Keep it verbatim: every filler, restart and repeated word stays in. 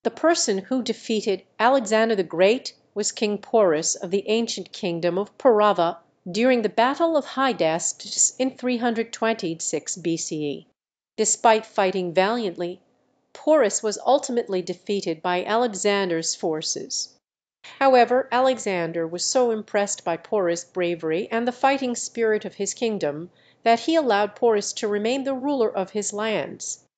The person who defeated Alexander the Great was King Porus of the ancient kingdom of Parava during the battle of Hydaspes in three hundred twenty-six B C E. Despite fighting valiantly, Porus was ultimately defeated by Alexander's forces. However, Alexander was so impressed by Porus' bravery and the fighting spirit of his kingdom that he allowed Porus to remain the ruler of his lands.